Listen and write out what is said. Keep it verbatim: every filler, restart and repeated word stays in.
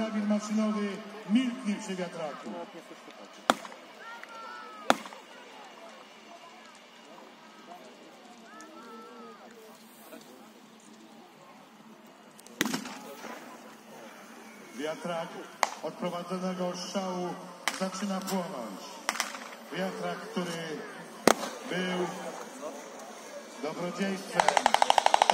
karabin maszynowy milknie przy wiatraku. Wiatrak od prowadzonego strzału zaczyna płonąć. Wiatrak, który był dobrodziejstwem